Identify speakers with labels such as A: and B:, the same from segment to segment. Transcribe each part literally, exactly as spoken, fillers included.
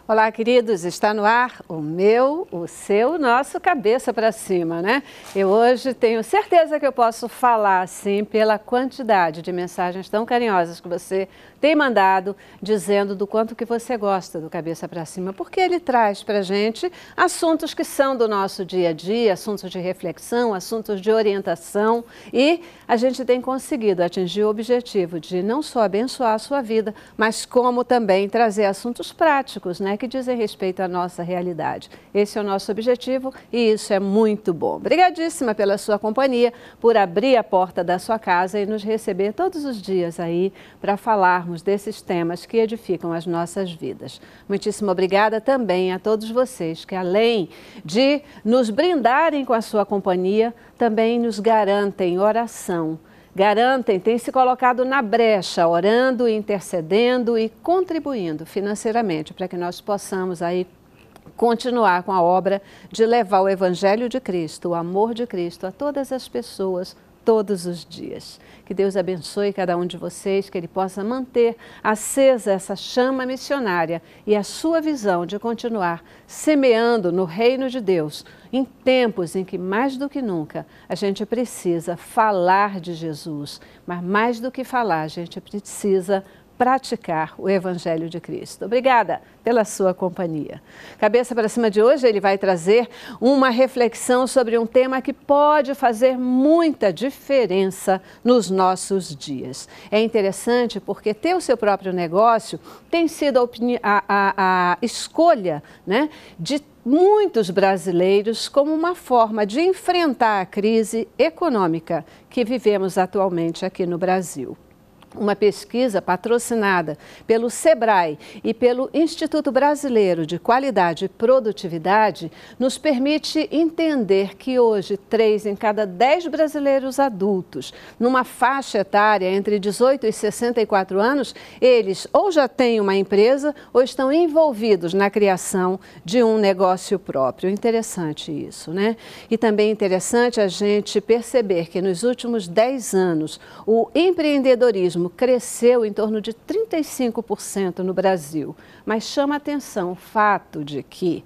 A: Olá, queridos, está no ar o meu, o seu, o nosso Cabeça para Cima, né? Eu hoje tenho certeza que eu posso falar, assim, pela quantidade de mensagens tão carinhosas que você tem mandado, dizendo do quanto que você gosta do Cabeça para Cima, porque ele traz para a gente assuntos que são do nosso dia a dia, assuntos de reflexão, assuntos de orientação, e a gente tem conseguido atingir o objetivo de não só abençoar a sua vida, mas como também trazer assuntos práticos, né, que dizem respeito à nossa realidade. Esse é o nosso objetivo e isso é muito bom. Obrigadíssima pela sua companhia, por abrir a porta da sua casa e nos receber todos os dias aí para falarmos desses temas que edificam as nossas vidas. Muitíssimo obrigada também a todos vocês que, além de nos brindarem com a sua companhia, também nos garantem oração. Garantem, têm se colocado na brecha, orando, intercedendo e contribuindo financeiramente para que nós possamos aí continuar com a obra de levar o Evangelho de Cristo, o amor de Cristo a todas as pessoas, todos os dias. Que Deus abençoe cada um de vocês, que Ele possa manter acesa essa chama missionária e a sua visão de continuar semeando no reino de Deus, em tempos em que mais do que nunca a gente precisa falar de Jesus, mas mais do que falar, a gente precisa praticar o Evangelho de Cristo. Obrigada pela sua companhia. Cabeça para Cima de hoje, ele vai trazer uma reflexão sobre um tema que pode fazer muita diferença nos nossos dias. É interessante porque ter o seu próprio negócio tem sido a, a, a, a escolha, né, de muitos brasileiros como uma forma de enfrentar a crise econômica que vivemos atualmente aqui no Brasil. Uma pesquisa patrocinada pelo SEBRAE e pelo Instituto Brasileiro de Qualidade e Produtividade nos permite entender que hoje, três em cada dez brasileiros adultos, numa faixa etária entre dezoito e sessenta e quatro anos, eles ou já têm uma empresa ou estão envolvidos na criação de um negócio próprio. Interessante isso, né? E também interessante a gente perceber que nos últimos dez anos o empreendedorismo cresceu em torno de trinta e cinco por cento no Brasil, mas chama a atenção o fato de que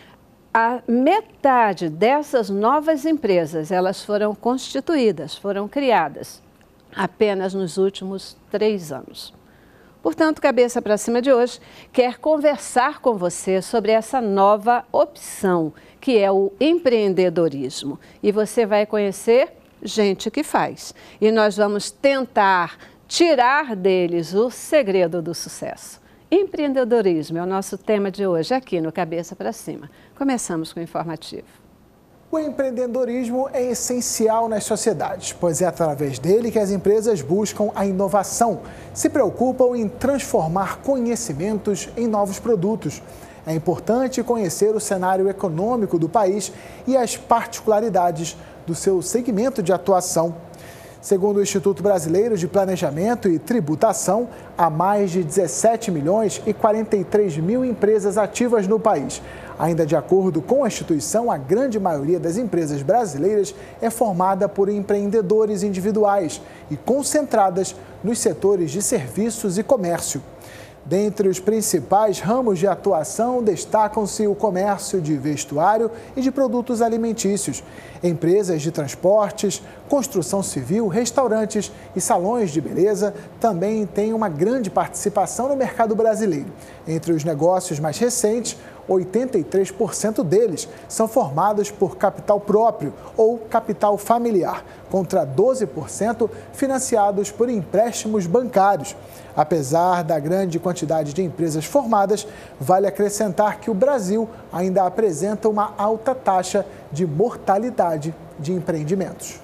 A: a metade dessas novas empresas, elas foram constituídas, foram criadas apenas nos últimos três anos. Portanto, Cabeça para Cima de hoje quer conversar com você sobre essa nova opção, que é o empreendedorismo. E você vai conhecer gente que faz. E nós vamos tentar tirar deles o segredo do sucesso. Empreendedorismo é o nosso tema de hoje aqui no Cabeça para Cima. Começamos com o informativo.
B: O empreendedorismo é essencial nas sociedades, pois é através dele que as empresas buscam a inovação, se preocupam em transformar conhecimentos em novos produtos. É importante conhecer o cenário econômico do país e as particularidades do seu segmento de atuação. Segundo o Instituto Brasileiro de Planejamento e Tributação, há mais de dezessete milhões e quarenta e três mil empresas ativas no país. Ainda de acordo com a instituição, a grande maioria das empresas brasileiras é formada por empreendedores individuais e concentradas nos setores de serviços e comércio. Dentre os principais ramos de atuação, destacam-se o comércio de vestuário e de produtos alimentícios, empresas de transportes, construção civil, restaurantes e salões de beleza também têm uma grande participação no mercado brasileiro. Entre os negócios mais recentes, oitenta e três por cento deles são formados por capital próprio ou capital familiar, contra doze por cento financiados por empréstimos bancários. Apesar da grande quantidade de empresas formadas, vale acrescentar que o Brasil ainda apresenta uma alta taxa de mortalidade de empreendimentos.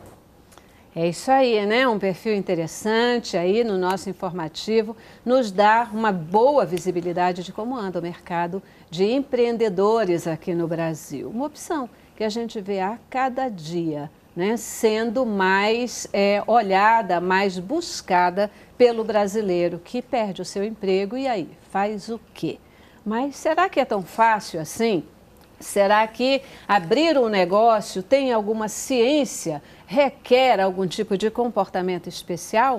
A: É isso aí, né? Um perfil interessante aí no nosso informativo, nos dá uma boa visibilidade de como anda o mercado de empreendedores aqui no Brasil. Uma opção que a gente vê a cada dia, né? Sendo mais é, olhada, mais buscada pelo brasileiro que perde o seu emprego e aí faz o quê? Mas será que é tão fácil assim? Será que abrir um negócio tem alguma ciência, requer algum tipo de comportamento especial?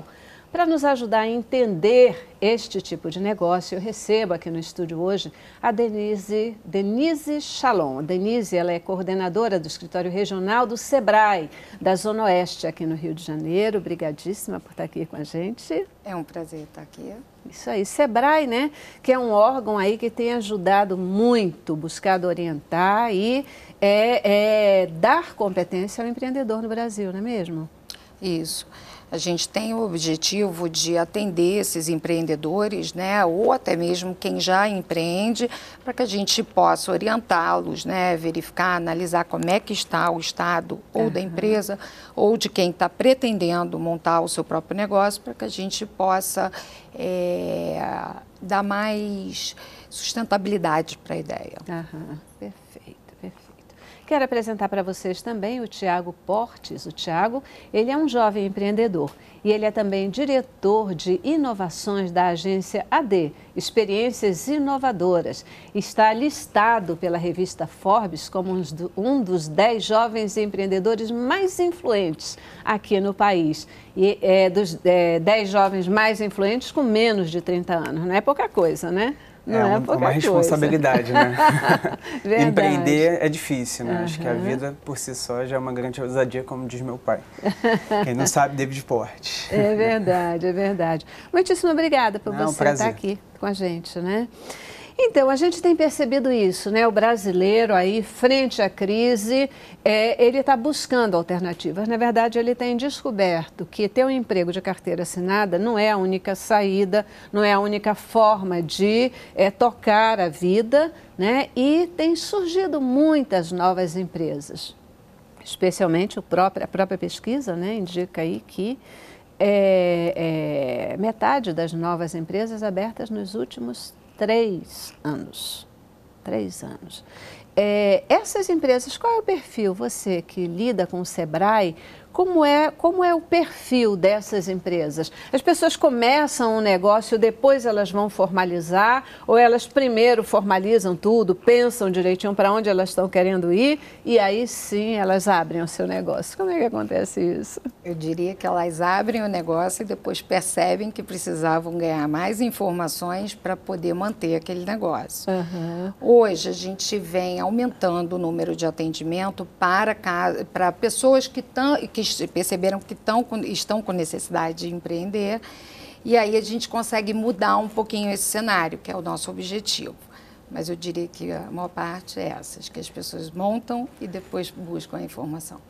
A: Para nos ajudar a entender este tipo de negócio, eu recebo aqui no estúdio hoje a Denise, Denise Chalon. A Denise, ela é coordenadora do escritório regional do Sebrae, da Zona Oeste, aqui no Rio de Janeiro. Obrigadíssima por estar aqui com a gente.
C: É um prazer estar aqui.
A: Isso aí, Sebrae, né, que é um órgão aí que tem ajudado muito, buscado orientar e é, é, dar competência ao empreendedor no Brasil, não é mesmo?
C: Isso. A gente tem o objetivo de atender esses empreendedores, né, ou até mesmo quem já empreende, para que a gente possa orientá-los, né, verificar, analisar como é que está o estado ou uhum. da empresa, ou de quem está pretendendo montar o seu próprio negócio, para que a gente possa é, dar mais sustentabilidade para a ideia.
A: Uhum. Perfeito. Quero apresentar para vocês também o Tiago Portes. O Tiago, ele é um jovem empreendedor e ele é também diretor de inovações da agência A D, Experiências Inovadoras. Está listado pela revista Forbes como um dos dez jovens empreendedores mais influentes aqui no país. E é dos é, dez jovens mais influentes com menos de trinta anos. Não é pouca coisa, né? Não é,
D: é uma, uma responsabilidade, né? Empreender é difícil, né? Uhum. Acho que a vida por si só já é uma grande ousadia, como diz meu pai. Quem não sabe, deve de porte.
A: É verdade, é verdade. Muitíssimo obrigada por
D: não,
A: você
D: um
A: estar aqui com a gente, né? Então, a gente tem percebido isso, né? O brasileiro aí, frente à crise, é, ele está buscando alternativas. Na verdade, ele tem descoberto que ter um emprego de carteira assinada não é a única saída, não é a única forma de é, tocar a vida, né? E tem surgido muitas novas empresas, especialmente o próprio, a própria pesquisa, né? Indica aí que é, é, metade das novas empresas abertas nos últimos Três anos. Três anos. É, essas empresas, qual é o perfil? Você que lida com o Sebrae, como é, como é o perfil dessas empresas? As pessoas começam um negócio, depois elas vão formalizar, ou elas primeiro formalizam tudo, pensam direitinho para onde elas estão querendo ir, e aí sim elas abrem o seu negócio. Como é que acontece isso?
C: Eu diria que elas abrem o negócio e depois percebem que precisavam ganhar mais informações para poder manter aquele negócio. Uhum. Hoje a gente vem aumentando o número de atendimento para, para pessoas que, tão, que perceberam que tão, estão com necessidade de empreender, e aí a gente consegue mudar um pouquinho esse cenário, que é o nosso objetivo. Mas eu diria que a maior parte é essas, que as pessoas montam e depois buscam a informação.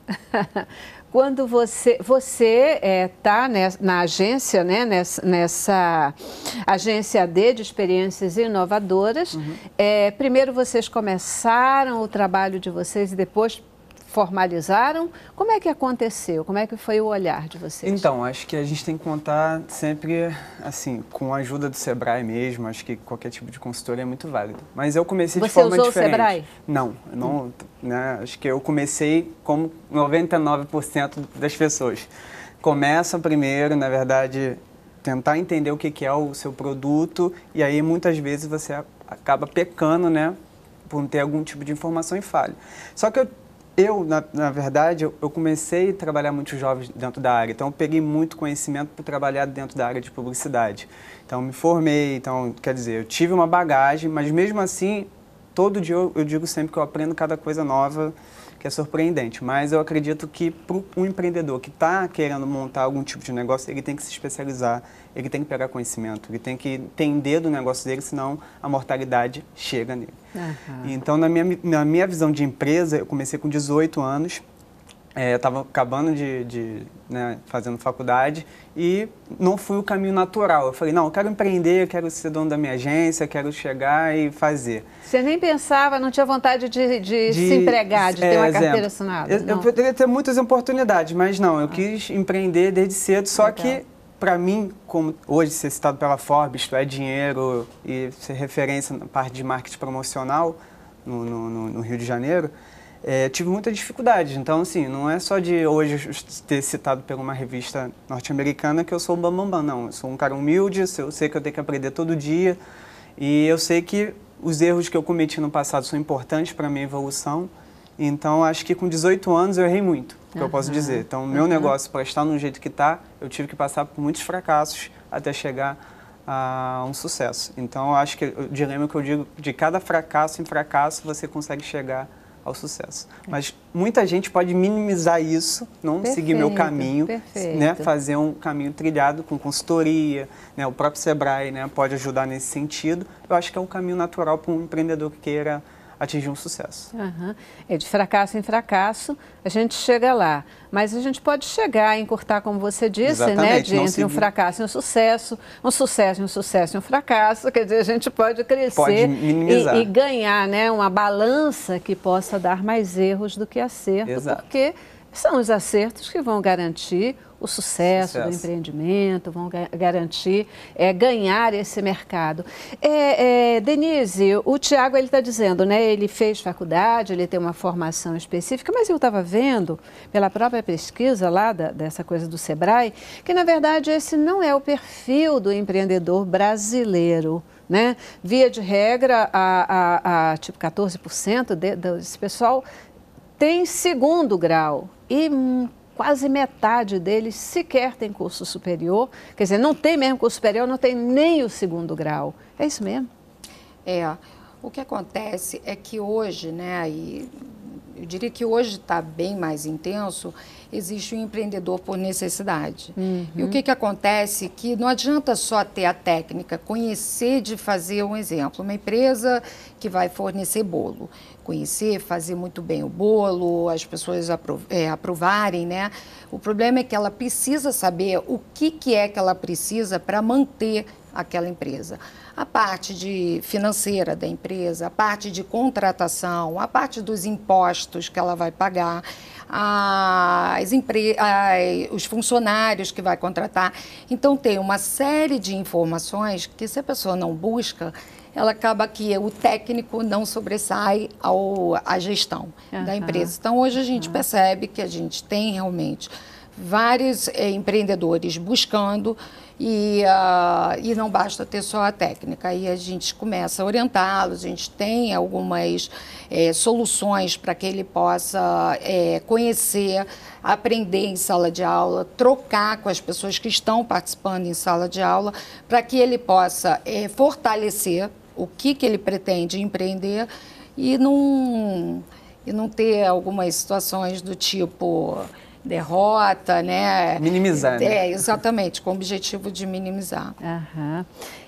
A: Quando você você está é, na agência, né, nessa, nessa agência A D de Experiências Inovadoras, uhum. é, primeiro vocês começaram o trabalho de vocês e depois formalizaram? Como é que aconteceu? Como é que foi o olhar de vocês?
D: Então, acho que a gente tem que contar sempre, assim, com a ajuda do Sebrae mesmo. Acho que qualquer tipo de consultoria é muito válido. Mas eu comecei
A: Você
D: de forma
A: usou
D: diferente.
A: O Sebrae?
D: Não, não, hum. né, acho que eu comecei como noventa e nove por cento das pessoas. Começa primeiro, na verdade, tentar entender o que é o seu produto, e aí muitas vezes você acaba pecando, né, por não ter algum tipo de informação e falha. Só que eu Eu, na, na verdade, eu, eu comecei a trabalhar muito jovens dentro da área, então eu peguei muito conhecimento para trabalhar dentro da área de publicidade. Então, me formei, então, quer dizer, eu tive uma bagagem, mas mesmo assim, todo dia eu, eu digo sempre que eu aprendo cada coisa nova, que é surpreendente. Mas eu acredito que para um empreendedor que está querendo montar algum tipo de negócio, ele tem que se especializar, ele tem que pegar conhecimento, ele tem que entender do negócio dele, senão a mortalidade chega nele. Uhum. Então, na minha, na minha visão de empresa, eu comecei com dezoito anos, é, eu estava acabando de, de né, fazendo faculdade e não fui o caminho natural. Eu falei, não, eu quero empreender, eu quero ser dono da minha agência, eu quero chegar e fazer.
A: Você nem pensava, não tinha vontade de, de, de se empregar, de é, ter uma exemplo, carteira assinada?
D: Eu, eu poderia ter muitas oportunidades, mas não, eu ah. quis empreender desde cedo, só Legal. que, para mim, como hoje ser citado pela Forbes, isto é dinheiro e ser referência na parte de marketing promocional no, no, no Rio de Janeiro, É, tive muita dificuldade. Então, assim, não é só de hoje ter citado por uma revista norte-americana que eu sou o bambambam, não. Eu sou um cara humilde, eu sei que eu tenho que aprender todo dia e eu sei que os erros que eu cometi no passado são importantes para a minha evolução. Então, acho que com dezoito anos eu errei muito. que uhum. eu posso dizer. Então, o meu uhum. negócio, para estar no jeito que está, eu tive que passar por muitos fracassos até chegar a um sucesso. Então, eu acho que o dilema que eu digo, de cada fracasso em fracasso, você consegue chegar ao sucesso. Mas muita gente pode minimizar isso, não perfeito, seguir meu caminho, né, fazer um caminho trilhado com consultoria, né, o próprio Sebrae, né, pode ajudar nesse sentido. Eu acho que é um caminho natural para um empreendedor que queira atingir um sucesso.
A: Uhum. É de fracasso em fracasso, a gente chega lá. Mas a gente pode chegar a encurtar, como você disse, né, de entre seguir. um fracasso e um sucesso, um sucesso e um sucesso e um fracasso. Quer dizer, a gente pode crescer
D: pode minimizar.
A: E, e ganhar, né, uma balança que possa dar mais erros do que acerto, Exato. porque são os acertos que vão garantir o sucesso, sucesso. do empreendimento, vão ga garantir é, ganhar esse mercado. É, é, Denise, o Tiago está dizendo, né, ele fez faculdade, ele tem uma formação específica, mas eu estava vendo, pela própria pesquisa lá, da, dessa coisa do Sebrae, que na verdade esse não é o perfil do empreendedor brasileiro. Né? Via de regra, a, a, a tipo quatorze por cento de, desse pessoal tem segundo grau e hum, quase metade deles sequer tem curso superior. Quer dizer, não tem mesmo curso superior, não tem nem o segundo grau. É isso mesmo?
C: É. O que acontece é que hoje, né, e eu diria que hoje está bem mais intenso, existe um empreendedor por necessidade. Uhum. E o que, que acontece? Que não adianta só ter a técnica, conhecer de fazer um exemplo. Uma empresa que vai fornecer bolo. Conhecer, fazer muito bem o bolo, as pessoas apro é, aprovarem, né? O problema é que ela precisa saber o que, que é que ela precisa para manter aquela empresa. A parte de financeira da empresa, a parte de contratação, a parte dos impostos que ela vai pagar, as empre... os funcionários que vai contratar. Então, tem uma série de informações que, se a pessoa não busca, ela acaba que o técnico não sobressai ao, à gestão uhum. da empresa. Então, hoje a gente uhum. percebe que a gente tem realmente vários é, empreendedores buscando e, uh, e não basta ter só a técnica. Aí a gente começa a orientá-los, a gente tem algumas é, soluções para que ele possa é, conhecer, aprender em sala de aula, trocar com as pessoas que estão participando em sala de aula, para que ele possa é, fortalecer o que, que ele pretende empreender e não, e não ter algumas situações do tipo derrota, né?
D: Minimizar, né?
C: É, exatamente, com o objetivo de minimizar.
A: Uhum.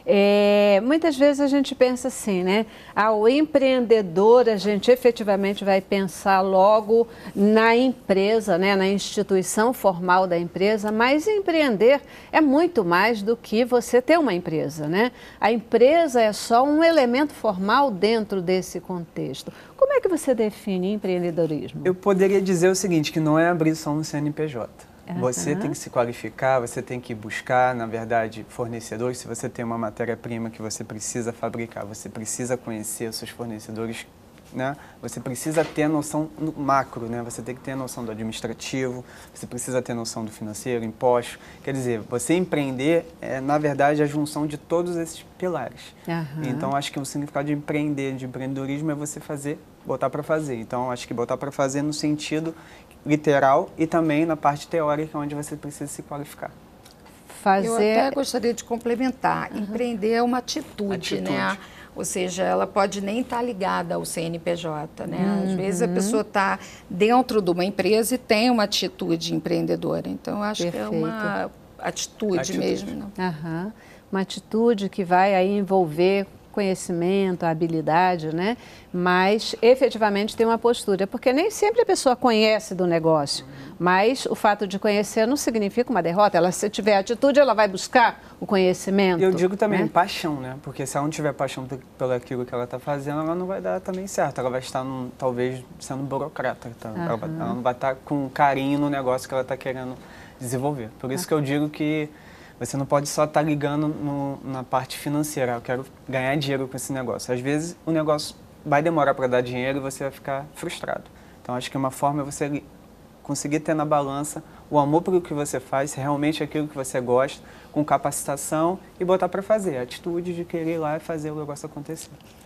A: É, muitas vezes a gente pensa assim, né? Ao empreendedor, a gente efetivamente vai pensar logo na empresa, né? Na instituição formal da empresa, mas empreender é muito mais do que você ter uma empresa, né? A empresa é só um elemento formal dentro desse contexto. Como é que você define empreendedorismo?
D: Eu poderia dizer o seguinte, que não é abrir só um C N P J. Uhum. Você tem que se qualificar, você tem que buscar, na verdade, fornecedores. Se você tem uma matéria-prima que você precisa fabricar, você precisa conhecer os seus fornecedores, né? Você precisa ter a noção do macro, né? Você tem que ter a noção do administrativo, você precisa ter a noção do financeiro, imposto. Quer dizer, você empreender é, na verdade, a junção de todos esses pilares. Uhum. Então, acho que o significado de empreender, de empreendedorismo, é você fazer, botar para fazer. Então, acho que botar para fazer no sentido literal e também na parte teórica, onde você precisa se qualificar.
C: Fazer... Eu até gostaria de complementar. Uhum. Empreender é uma atitude, atitude, né? Ou seja, ela pode nem estar ligada ao C N P J, né? Uhum. Às vezes a pessoa está dentro de uma empresa e tem uma atitude empreendedora. Então, eu acho Perfeito. que é uma atitude, atitude. mesmo. Né?
A: Uhum. Uma atitude que vai aí envolver conhecimento, habilidade, né? Mas efetivamente tem uma postura, porque nem sempre a pessoa conhece do negócio, mas o fato de conhecer não significa uma derrota. Ela, se tiver atitude, ela vai buscar o conhecimento.
D: E eu digo também,
A: né?
D: paixão, né? Porque se ela não tiver paixão pelo aquilo que ela está fazendo, ela não vai dar também certo. Ela vai estar, num, talvez, sendo burocrata. Tá? Uhum. Ela, vai, ela não vai estar com carinho no negócio que ela está querendo desenvolver. Por isso uhum. que eu digo que você não pode só estar ligando no, na parte financeira. Eu quero ganhar dinheiro com esse negócio. Às vezes, o negócio vai demorar para dar dinheiro e você vai ficar frustrado. Então, acho que uma forma é você conseguir ter na balança o amor pelo que você faz, se realmente é aquilo que você gosta, com capacitação e botar para fazer. A atitude de querer ir lá e fazer o negócio acontecer.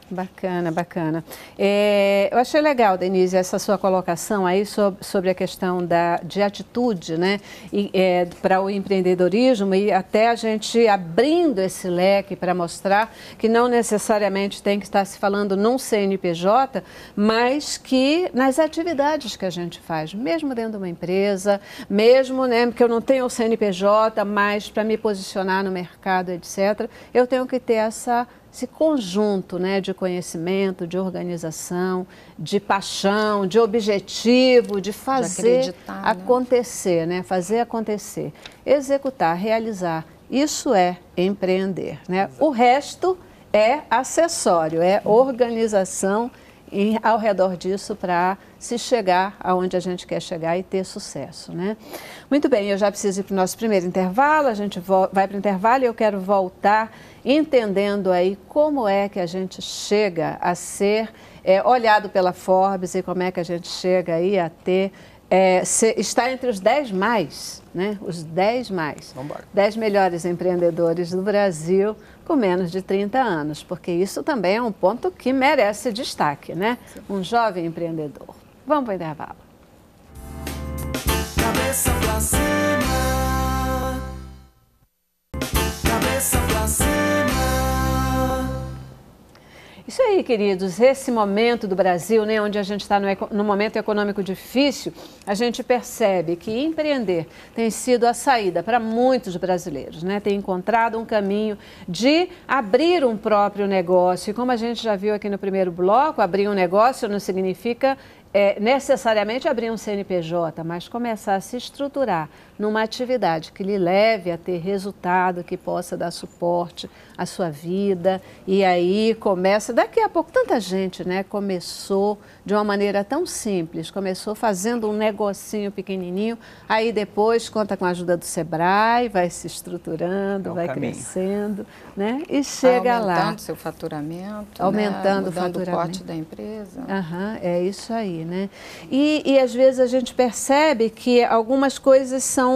A: Bacana, bacana. É, eu achei legal, Denise, essa sua colocação aí sobre, sobre a questão da, de atitude, né, é, para o empreendedorismo e até a gente abrindo esse leque para mostrar que não necessariamente tem que estar se falando num C N P J, mas que nas atividades que a gente faz, mesmo dentro de uma empresa, mesmo, né, porque eu não tenho o C N P J, mas para me posicionar no mercado, etcétera, eu tenho que ter essa esse conjunto, né, de conhecimento, de organização, de paixão, de objetivo, de fazer de acontecer, né? Fazer acontecer, executar, realizar. Isso é empreender, né? O resto é acessório, é organização em, ao redor disso para se chegar aonde a gente quer chegar e ter sucesso, né? Muito bem, eu já preciso ir para o nosso primeiro intervalo, a gente vai para o intervalo e eu quero voltar entendendo aí como é que a gente chega a ser é, olhado pela Forbes e como é que a gente chega aí a ter, é, ser, estar entre os dez mais, né? Os dez mais, dez melhores empreendedores do Brasil com menos de trinta anos, porque isso também é um ponto que merece destaque, né? Um jovem empreendedor. Vamos para o intervalo.
E: Cabeça pra cima, cabeça pra cima.
A: Isso aí, queridos, esse momento do Brasil, né, onde a gente está no, no momento econômico difícil, a gente percebe que empreender tem sido a saída para muitos brasileiros, né? Tem encontrado um caminho de abrir um próprio negócio. E como a gente já viu aqui no primeiro bloco, abrir um negócio não significa é, necessariamente abrir um C N P J, mas começar a se estruturar numa atividade que lhe leve a ter resultado, que possa dar suporte à sua vida. E aí começa, daqui a pouco, tanta gente, né, começou de uma maneira tão simples, começou fazendo um negocinho pequenininho, aí depois conta com a ajuda do Sebrae, vai se estruturando, é vai caminho. crescendo, né, e chega lá.
C: Aumentando seu faturamento,
A: aumentando
C: né?
A: o faturamento.
C: o porte da empresa.
A: Uhum, é isso aí, né? E, e às vezes a gente percebe que algumas coisas são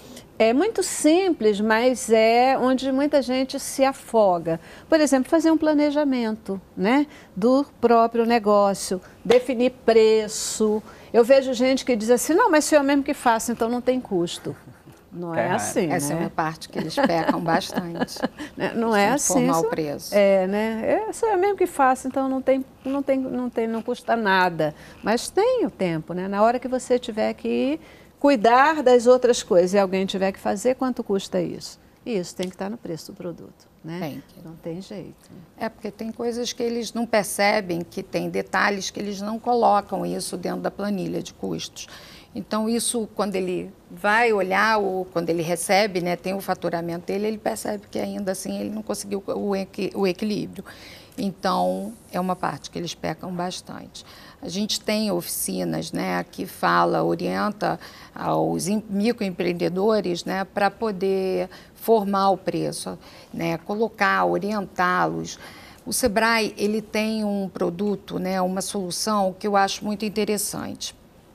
A: É muito simples, mas é onde muita gente se afoga. Por exemplo, fazer um planejamento, né, do próprio negócio, definir preço. Eu vejo gente que diz assim, não, mas se eu mesmo que faço, então não tem custo. Não é, é assim,
C: Essa
A: né?
C: é uma parte que eles pecam bastante.
A: Não é assim.
C: Formar o preço.
A: É, né? É, se eu mesmo que faço, então não tem, não tem, não tem, não custa nada. Mas tem o tempo, né? Na hora que você tiver que ir cuidar das outras coisas e alguém tiver que fazer, quanto custa isso? E isso tem que estar no preço do produto, né?
C: Tem que.
A: Não tem jeito.
C: É porque tem coisas que eles não percebem, que tem detalhes que eles não colocam isso dentro da planilha de custos. Então, isso, quando ele vai olhar, ou quando ele recebe, né, tem o faturamento dele, ele percebe que ainda assim ele não conseguiu o, equi o equilíbrio. Então, é uma parte que eles pecam bastante. A gente tem oficinas, né, que fala, orienta aos microempreendedores, né, para poder formar o preço, né, colocar, orientá-los. O Sebrae, ele tem um produto, né, uma solução que eu acho muito interessante.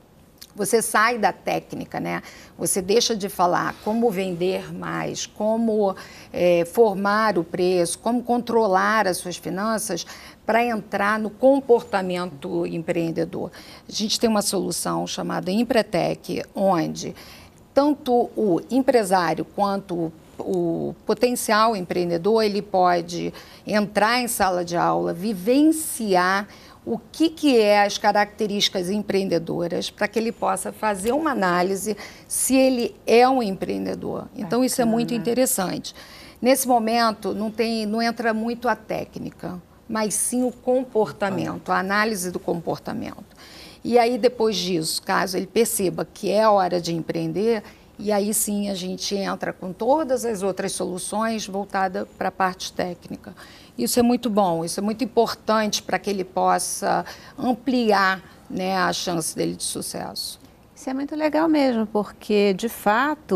C: Você sai da técnica, né? Você deixa de falar como vender mais, como é, formar o preço, como controlar as suas finanças para entrar no comportamento empreendedor. A gente tem uma solução chamada Empretec, onde tanto o empresário quanto o potencial empreendedor, ele pode entrar em sala de aula, vivenciar o que, que é as características empreendedoras para que ele possa fazer uma análise se ele é um empreendedor. Então, bacana. Isso é muito interessante. Nesse momento, não, tem, não entra muito a técnica, mas sim o comportamento, a análise do comportamento. E aí, depois disso, caso ele perceba que é hora de empreender, e aí sim a gente entra com todas as outras soluções voltadas para a parte técnica. Isso é muito bom, isso é muito importante para que ele possa ampliar, né, a chance dele de sucesso.
A: Isso é muito legal mesmo, porque, de fato,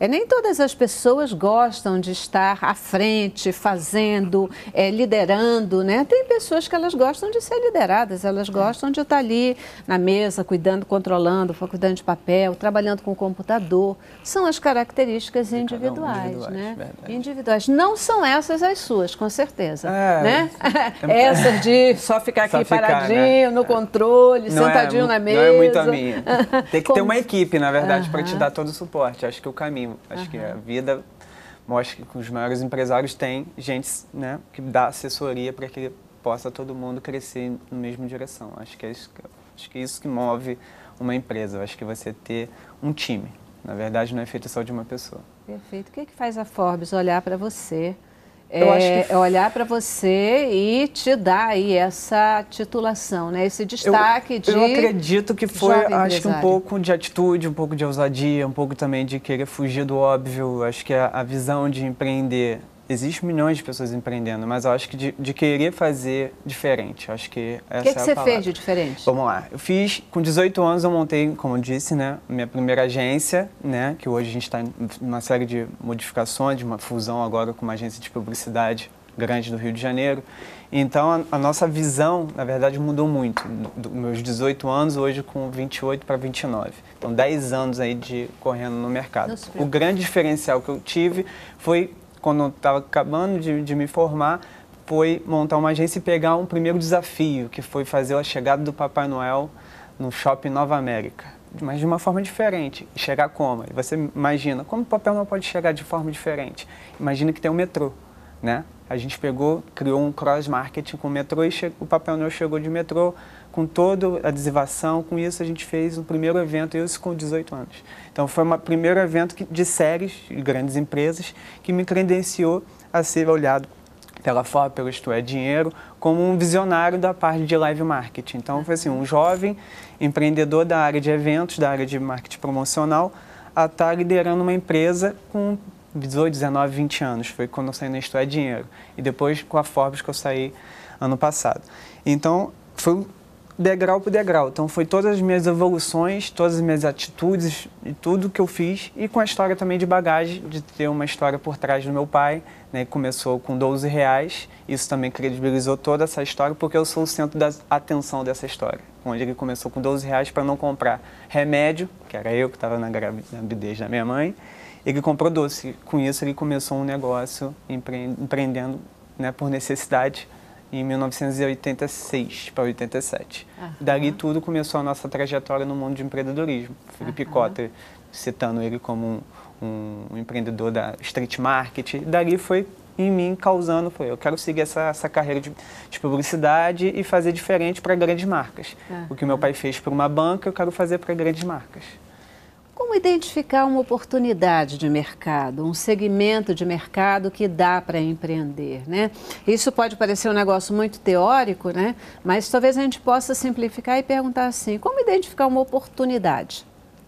A: É, nem todas as pessoas gostam de estar à frente, fazendo, é, liderando, né? Tem pessoas que elas gostam de ser lideradas, elas gostam de estar ali na mesa, cuidando, controlando, cuidando de papel, trabalhando com o computador. São as características individuais, individuais, né? Verdade. Individuais. Não são essas as suas, com certeza, é, né? É, essas de só ficar aqui só ficar, paradinho, né? No controle, não sentadinho é, na mesa.
D: Não é muito a minha. Tem que Como... ter uma equipe, na verdade, uh-huh. para te dar todo o suporte. Acho que é o caminho. Acho uh-huh. que a vida mostra que os maiores empresários têm gente, né, que dá assessoria para que possa todo mundo crescer na mesma direção. Acho que é isso que, acho que é isso que move uma empresa. Acho que você ter um time. Na verdade, não é feito só de uma pessoa.
A: Perfeito. O que, é que faz a Forbes olhar para você? Eu é, acho que... é olhar para você e te dar aí essa titulação, né? Esse destaque
D: eu,
A: de
D: Eu acredito que foi, acho que um pouco de atitude, um pouco de ousadia, um pouco também de querer fugir do óbvio. Acho que a, a visão de empreender, existem milhões de pessoas empreendendo, mas eu acho que de, de querer fazer diferente. Acho que essa
A: que
D: é
A: que
D: a
A: você
D: palavra.
A: fez de diferente?
D: Vamos lá. Eu fiz, com dezoito anos eu montei, como eu disse, né, minha primeira agência, né, que hoje a gente está em uma série de modificações, de uma fusão agora com uma agência de publicidade grande do Rio de Janeiro. Então, a, a nossa visão, na verdade, mudou muito. Dos meus dezoito anos, hoje com vinte e oito para vinte e nove. Então, dez anos aí de correndo no mercado. O grande diferencial que eu tive foi, quando eu estava acabando de, de me formar, foi montar uma agência e pegar um primeiro desafio, que foi fazer a chegada do Papai Noel no Shopping Nova América. Mas de uma forma diferente. Chegar como? Você imagina, como o Papai Noel pode chegar de forma diferente? Imagina que tem um metrô, né? A gente pegou, criou um cross-marketing com o metrô e che... o Papai Noel chegou de metrô com toda a adesivação. Com isso, a gente fez o primeiro evento, isso com dezoito anos. Então, foi o primeiro evento que, de séries de grandes empresas que me credenciou a ser olhado pela Forbes, pelo Isto É Dinheiro, como um visionário da parte de live marketing. Então, foi assim, um jovem empreendedor da área de eventos, da área de marketing promocional, a estar liderando uma empresa com dezoito, dezenove, vinte anos. Foi quando eu saí na Isto É Dinheiro. E depois com a Forbes que eu saí ano passado. Então, foi degrau por degrau. Então, foi todas as minhas evoluções, todas as minhas atitudes e tudo que eu fiz. E com a história também de bagagem, de ter uma história por trás do meu pai, né, que começou com doze reais. Isso também credibilizou toda essa história, porque eu sou o centro da atenção dessa história. Onde ele começou com doze reais para não comprar remédio, que era eu que estava na gravidez da minha mãe. Ele comprou doce. Com isso, ele começou um negócio empre empreendendo, né, por necessidade em mil novecentos e oitenta e seis para oitenta e sete. Uhum. Dali tudo começou a nossa trajetória no mundo de empreendedorismo. Felipe uhum. Cotter, citando ele como um, um empreendedor da street market. Dali foi em mim causando, foi, eu quero seguir essa, essa carreira de, de publicidade e fazer diferente para grandes marcas. Uhum. O que meu pai fez para uma banca, eu quero fazer para grandes marcas.
A: Como identificar uma oportunidade de mercado, um segmento de mercado que dá para empreender, né? Isso pode parecer um negócio muito teórico, né? Mas talvez a gente possa simplificar e perguntar assim, como identificar uma oportunidade?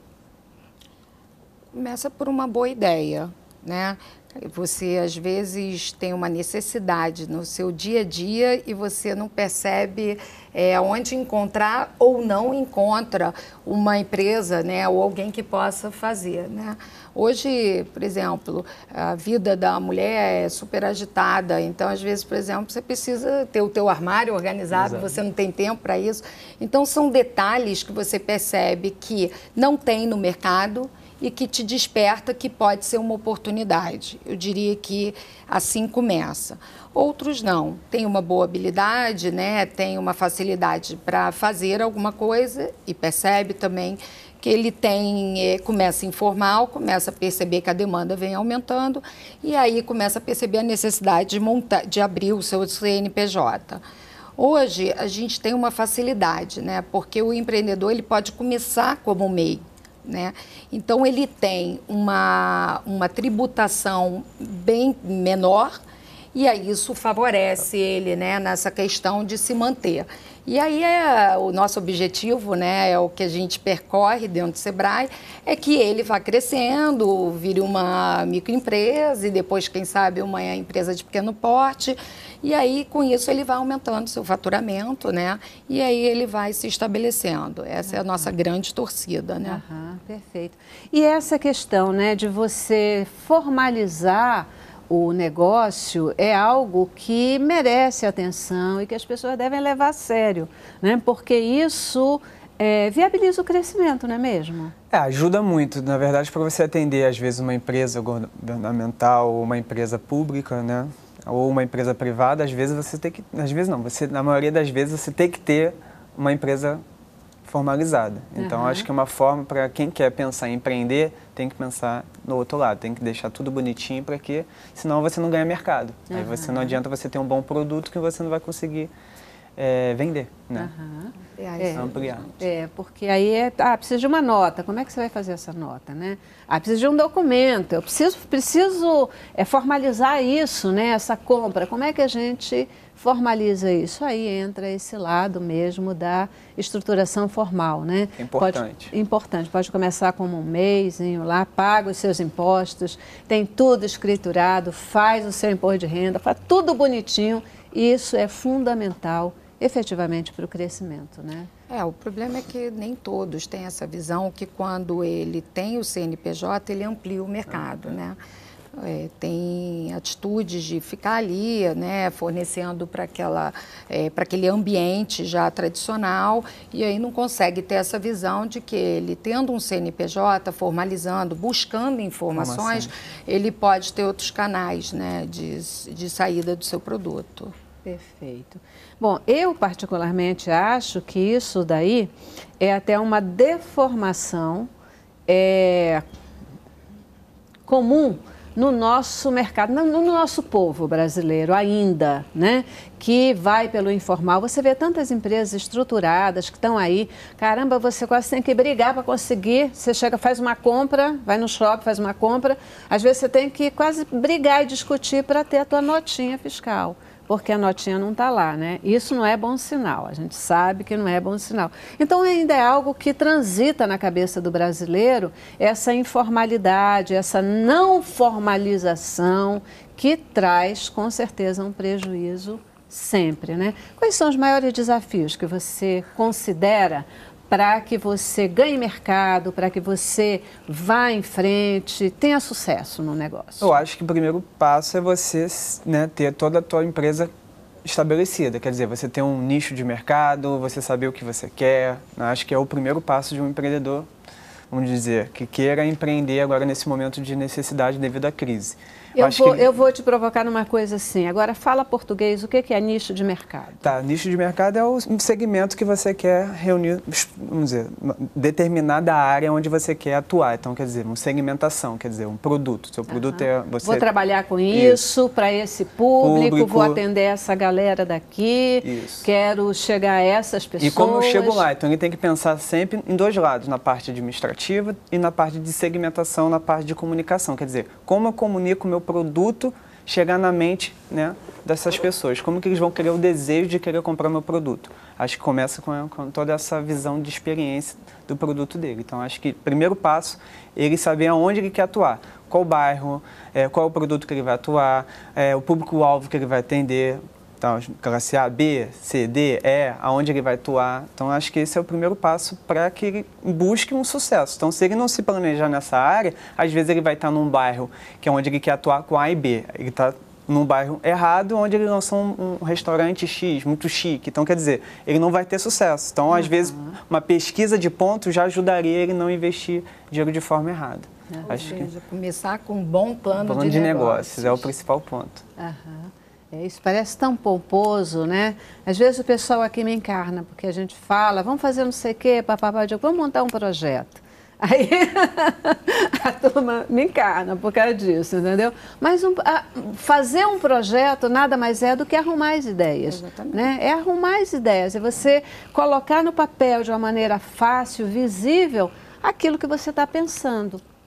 C: Começa por uma boa ideia, né? Você, às vezes, tem uma necessidade no seu dia a dia e você não percebe é, onde encontrar ou não encontra uma empresa, né, ou alguém que possa fazer, né? Hoje, por exemplo, a vida da mulher é super agitada, então, às vezes, por exemplo, você precisa ter o teu armário organizado, Exato. Você não tem tempo para isso. Então, são detalhes que você percebe que não tem no mercado e que te desperta que pode ser uma oportunidade. Eu diria que assim começa. Outros não. Tem uma boa habilidade, né? Tem uma facilidade para fazer alguma coisa e percebe também que ele tem, é, começa informal, começa a perceber que a demanda vem aumentando e aí começa a perceber a necessidade de, montar, de abrir o seu C N P J. Hoje, a gente tem uma facilidade, né? Porque o empreendedor ele pode começar como M E I. Né? Então, ele tem uma, uma tributação bem menor e aí isso favorece ele, né, nessa questão de se manter. E aí é, o nosso objetivo, né, é o que a gente percorre dentro do Sebrae, é que ele vá crescendo, vire uma microempresa e depois, quem sabe, uma empresa de pequeno porte. E aí, com isso, ele vai aumentando seu faturamento, né? E aí ele vai se estabelecendo. Essa é a nossa grande torcida, né?
A: Aham, perfeito. E essa questão, né, de você formalizar o negócio é algo que merece atenção e que as pessoas devem levar a sério, né? Porque isso é, viabiliza o crescimento, não é mesmo?
D: É, ajuda muito, na verdade, para você atender, às vezes, uma empresa governamental ou uma empresa pública, né? Ou uma empresa privada, às vezes você tem que, às vezes não, você, na maioria das vezes você tem que ter uma empresa formalizada. Então,
A: Uhum.
D: acho que é uma forma para quem quer pensar em empreender, tem que pensar no outro lado, tem que deixar tudo bonitinho para que, senão você não ganha mercado. Uhum. Aí você não adianta você ter um bom produto que você não vai conseguir é, vender, né?
A: Uhum.
C: É,
D: Ampliar.
A: É, porque aí é, ah, precisa de uma nota. Como é que você vai fazer essa nota, né? Ah, precisa de um documento. Eu preciso, preciso é, formalizar isso, né? Essa compra. Como é que a gente formaliza isso? Aí entra esse lado mesmo da estruturação formal, né?
D: Importante.
A: Pode, importante. Pode começar como um mêsinho lá, paga os seus impostos, tem tudo escriturado, faz o seu imposto de renda, faz tudo bonitinho. Isso é fundamental, efetivamente, para o crescimento, né?
C: É, o problema é que nem todos têm essa visão que quando ele tem o C N P J, ele amplia o mercado, né? É, tem atitudes de ficar ali, né, fornecendo para aquela, é, para aquele ambiente já tradicional e aí não consegue ter essa visão de que ele, tendo um C N P J, formalizando, buscando informações, ele pode ter outros canais, né, de, de saída do seu produto.
A: Perfeito. Bom, eu particularmente acho que isso daí é até uma deformação é, comum no nosso mercado, no, no nosso povo brasileiro ainda, né? Que vai pelo informal. Você vê tantas empresas estruturadas que estão aí. Caramba, você quase tem que brigar para conseguir. Você chega, faz uma compra, vai no shopping, faz uma compra. Às vezes você tem que quase brigar e discutir para ter a tua notinha fiscal, porque a notinha não está lá, né? Isso não é bom sinal, a gente sabe que não é bom sinal. Então, ainda é algo que transita na cabeça do brasileiro, essa informalidade, essa não formalização, que traz, com certeza, um prejuízo sempre, né? Quais são os maiores desafios que você considera para que você ganhe mercado, para que você vá em frente, tenha sucesso no negócio?
D: Eu acho que o primeiro passo é você, né, ter toda a tua empresa estabelecida. Quer dizer, você ter um nicho de mercado, você saber o que você quer. Eu acho que é o primeiro passo de um empreendedor, vamos dizer, que queira empreender agora nesse momento de necessidade devido à crise.
A: Eu vou,
D: que...
A: eu vou te provocar numa coisa assim. Agora, fala português, o que é nicho de mercado?
D: Tá, nicho de mercado é o segmento que você quer reunir, vamos dizer, determinada área onde você quer atuar. Então, quer dizer, uma segmentação, quer dizer, um produto. Seu produto uhum. é... Você...
A: Vou trabalhar com isso, para esse público, público, vou atender essa galera daqui, isso. Quero chegar a essas pessoas.
D: E como eu chego lá? Então, ele tem que pensar sempre em dois lados, na parte administrativa e na parte de segmentação, na parte de comunicação. Quer dizer, como eu comunico o meu produto chegar na mente, né, dessas pessoas. Como que eles vão querer o desejo de querer comprar meu produto? Acho que começa com, com toda essa visão de experiência do produto dele. Então, acho que primeiro passo, ele saber aonde ele quer atuar. Qual bairro, é, qual é o produto que ele vai atuar, é, o público-alvo que ele vai atender. Então, classe A, B, C, D, E, aonde ele vai atuar. Então, acho que esse é o primeiro passo para que ele busque um sucesso. Então, se ele não se planejar nessa área, às vezes ele vai estar num bairro que é onde ele quer atuar com A e B. Ele está num bairro errado, onde ele lançou um, um restaurante X, muito chique. Então, quer dizer, ele não vai ter sucesso. Então, uhum. às vezes, uma pesquisa de pontos já ajudaria ele a não investir dinheiro de forma errada.
C: Uhum. Acho Ou seja, que... começar com um bom plano,
D: plano
C: de,
D: de
C: negócios.
D: negócios. É o principal ponto.
A: Uhum. É, isso parece tão pomposo, né? Às vezes o pessoal aqui me encarna, porque a gente fala, vamos fazer não sei o quê, papapá, eu digo, vamos montar um projeto. Aí a turma me encarna por causa disso, entendeu? Mas um, a, fazer um projeto nada mais é do que arrumar as ideias.
C: Exatamente.
A: Né? É arrumar as ideias, é você colocar no papel de uma maneira fácil, visível, aquilo que você está pensando.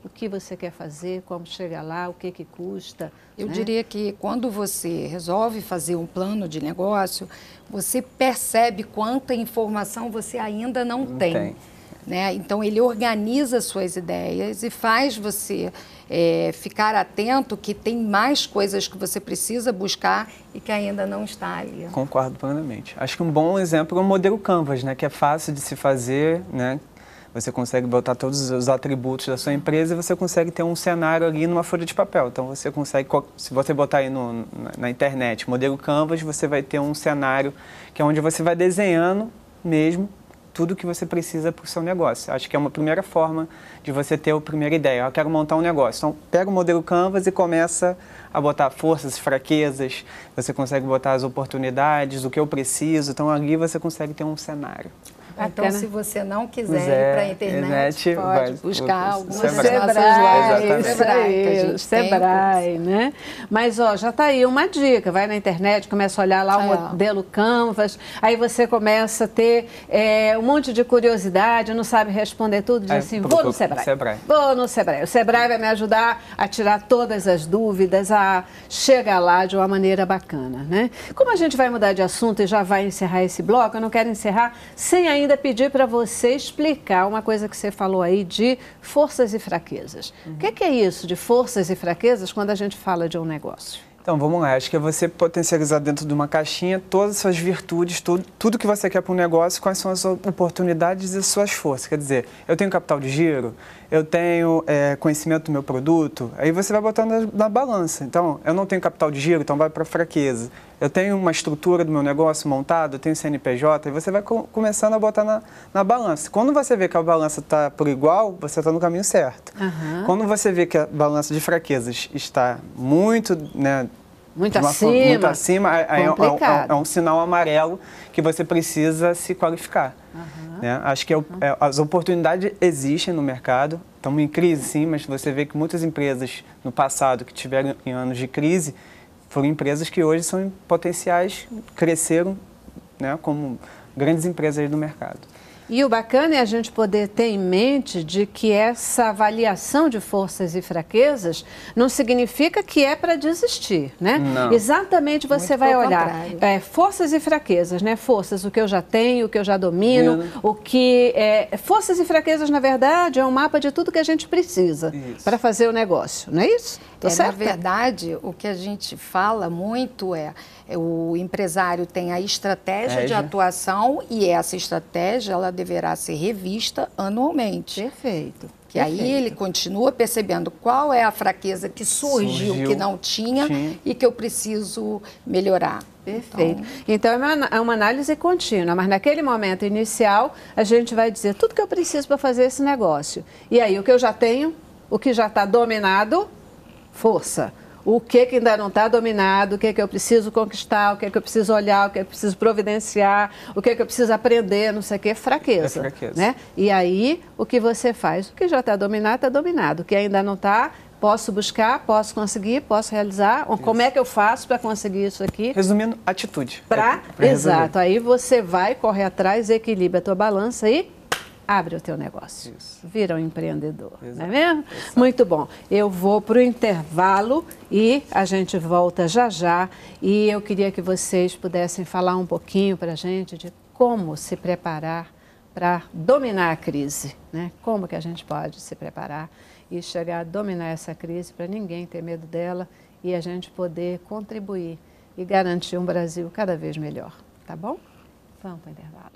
A: o que você quer fazer, como chegar lá, o que que custa.
C: Eu
A: né?
C: diria que quando você resolve fazer um plano de negócio, você percebe quanta informação você ainda não,
D: Não
C: tem.
D: tem.
C: Né? Então, ele organiza suas ideias e faz você é, ficar atento que tem mais coisas que você precisa buscar e que ainda não está ali.
D: Concordo plenamente. Acho que um bom exemplo é o modelo Canvas, né? Que é fácil de se fazer, né? Você consegue botar todos os atributos da sua empresa e você consegue ter um cenário ali numa folha de papel. Então, você consegue, se você botar aí no, na, na internet, modelo Canvas, você vai ter um cenário que é onde você vai desenhando mesmo tudo que você precisa para o seu negócio. Acho que é uma primeira forma de você ter a primeira ideia. Eu quero montar um negócio. Então, pega o modelo Canvas e começa a botar forças e fraquezas. Você consegue botar as oportunidades, o que eu preciso. Então, ali você consegue ter um cenário.
C: Então, se você não quiser
D: Quiser,
C: ir para a internet,
D: internet,
C: pode
D: vai,
C: buscar
D: o-
C: algumas
D: Sebrae.
A: Sebrae,
C: Sebrae,
A: isso aí,
C: que a gente
A: Sebrae, né? Mas, ó, já tá aí uma dica, vai na internet, começa a olhar lá o
C: É.
A: modelo Canvas, aí você começa a ter é, um monte de curiosidade, não sabe responder tudo, diz
D: Aí,
A: assim,
D: procura
A: vou no Sebrae.
D: Sebrae.
A: Vou no Sebrae. O Sebrae vai me ajudar a tirar todas as dúvidas, a chegar lá de uma maneira bacana, né? Como a gente vai mudar de assunto e já vai encerrar esse bloco, eu não quero encerrar sem ainda pedir para você explicar uma coisa que você falou aí de forças e fraquezas. Uhum. O que, que é isso de forças e fraquezas quando a gente fala de um negócio?
D: Então, vamos lá. Acho que é você potencializar dentro de uma caixinha todas as suas virtudes, tudo, tudo que você quer para um negócio, quais são as oportunidades e as suas forças. Quer dizer, eu tenho capital de giro, eu tenho é, conhecimento do meu produto, aí você vai botando na, na balança. Então, eu não tenho capital de giro, então vai para fraqueza. Eu tenho uma estrutura do meu negócio montada, eu tenho C N P J, e você vai co começando a botar na, na balança. Quando você vê que a balança está por igual, você está no caminho certo.
A: Uhum.
D: Quando você vê que a balança de fraquezas está muito, né,
A: Muito
D: de uma
A: acima.
D: forma muito acima, aí é, é, um-
A: Complicado.
D: é um sinal amarelo que você precisa se qualificar.
A: Uhum.
D: Né? Acho que é, o- é, as oportunidades existem no mercado, estamos em crise sim, mas você vê que muitas empresas no passado que tiveram em anos de crise foram empresas que hoje são potenciais, cresceram, né, como grandes empresas aí do mercado.
A: E o bacana é a gente poder ter em mente de que essa avaliação de forças e fraquezas não significa que é para desistir, né?
D: Não.
A: Exatamente, você
C: Muito
A: vai
C: pelo
A: olhar
C: contrário.
A: é, forças e fraquezas, né? Forças, o que eu já tenho, o que eu já domino,
D: Domino.
A: o que... É, forças e fraquezas, na verdade, é um mapa de tudo que a gente precisa
D: Isso.
A: para fazer o negócio, não é isso? Tô
C: É, na
A: certa?
C: verdade, o que a gente fala muito é, é o empresário tem a estratégia de
D: Estratégia.
C: atuação e essa estratégia ela deverá ser revista anualmente.
A: Perfeito.
C: Que aí
A: perfeito.
C: ele continua percebendo qual é a fraqueza que surgiu,
D: Surgiu,
C: que não tinha,
D: tinha.
C: e que eu preciso melhorar.
A: Perfeito. Então, é uma, é uma análise contínua, mas naquele momento inicial, a gente vai dizer tudo que eu preciso para fazer esse negócio. E aí, o que eu já tenho, o que já está dominado, força. O que, que ainda não está dominado, o que, que eu preciso conquistar, o que, que eu preciso olhar, o que eu preciso providenciar, o que, que eu preciso aprender, não sei o que, fraqueza.
D: É fraqueza.
A: Né? E aí, o que você faz? O que já está dominado, está dominado. O que ainda não está, posso buscar, posso conseguir, posso realizar. Ou como é que eu faço para conseguir isso aqui?
D: Resumindo, atitude.
A: Pra,
D: É, pra resolver.
A: exato, aí você vai, corre atrás, equilibra a tua balança e abre o teu negócio.
D: Isso.
A: Vira um empreendedor,
D: Exato.
A: não é mesmo? Muito bom. Eu vou para o intervalo e a gente volta já já. E eu queria que vocês pudessem falar um pouquinho para a gente de como se preparar para dominar a crise, né? Como que a gente pode se preparar e chegar a dominar essa crise para ninguém ter medo dela e a gente poder contribuir e garantir um Brasil cada vez melhor, tá bom? Vamos para o intervalo.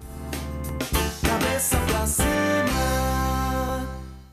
E: Cabeça pra cima.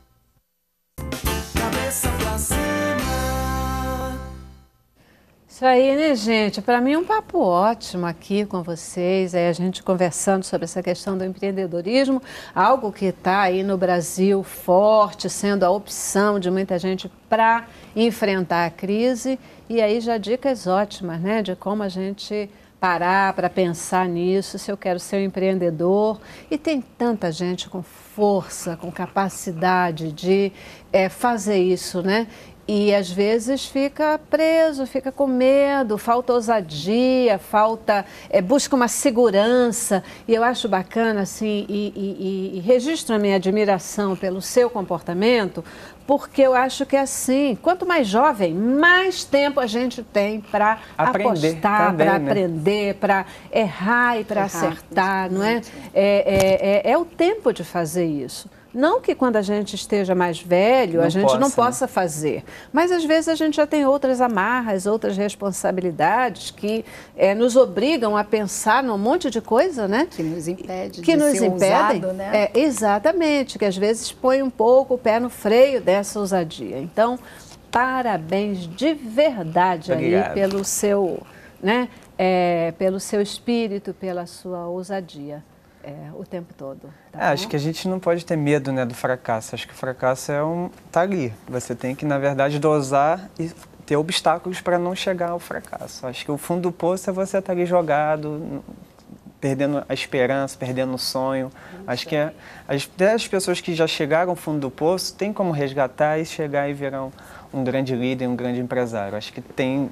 E: Cabeça pra cima.
A: Isso aí, né, gente? Para mim é um papo ótimo aqui com vocês, aí a gente conversando sobre essa questão do empreendedorismo, algo que está aí no Brasil forte, sendo a opção de muita gente para enfrentar a crise. E aí já dicas ótimas, né, de como a gente parar para pensar nisso, se eu quero ser um empreendedor. E tem tanta gente com força, com capacidade de é, fazer isso, né? E às vezes fica preso, fica com medo, falta ousadia, falta, é, busca uma segurança. E eu acho bacana, assim, e, e, e registro a minha admiração pelo seu comportamento, porque eu acho que é assim, quanto mais jovem, mais tempo a gente tem para apostar, para
D: né?
A: aprender, para errar e para acertar, não é? É, é, é? É o tempo de fazer isso. Não que quando a gente esteja mais velho, não a gente possa, não possa fazer, mas às vezes a gente já tem outras amarras, outras responsabilidades que é, nos obrigam a pensar num monte de coisa, né?
C: Que nos impede
A: que
C: de
A: nos
C: ser
A: impedem,
C: ousado, né?
A: É, exatamente, que às vezes põe um pouco o pé no freio dessa ousadia. Então, parabéns de verdade aí pelo seu, né, é, pelo seu espírito, pela sua ousadia. É, o tempo todo. Tá
D: é, acho que a gente não pode ter medo, né, do fracasso. Acho que o fracasso é um tá ali. Você tem que, na verdade, dosar e ter obstáculos para não chegar ao fracasso. Acho que o fundo do poço é você estar ali jogado, perdendo a esperança, perdendo o sonho. Isso. Acho que é, até as pessoas que já chegaram ao fundo do poço tem como resgatar e chegar e virar um, um grande líder, um grande empresário. Acho que tem